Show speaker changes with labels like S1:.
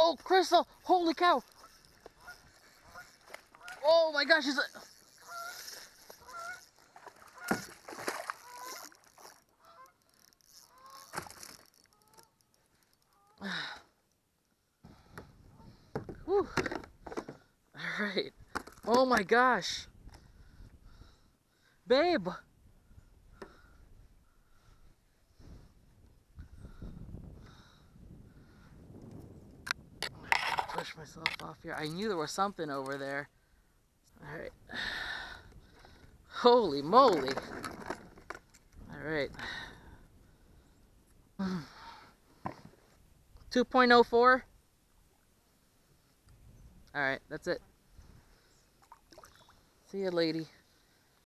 S1: Oh, Crystal! Holy cow! Oh my gosh, she's Whew. Alright. Oh my gosh. Babe! Push myself off here. I knew there was something over there. Alright. Holy moly. Alright. 2.04. Alright, that's it. See ya, lady.